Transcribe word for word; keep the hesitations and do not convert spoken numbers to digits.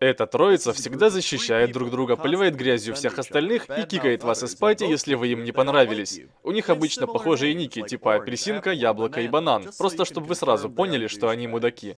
Эта троица всегда защищает друг друга, поливает грязью всех остальных и кикает вас из пати, если вы им не понравились. У них обычно похожие ники, типа апельсинка, яблоко и банан, просто чтобы вы сразу поняли, что они мудаки.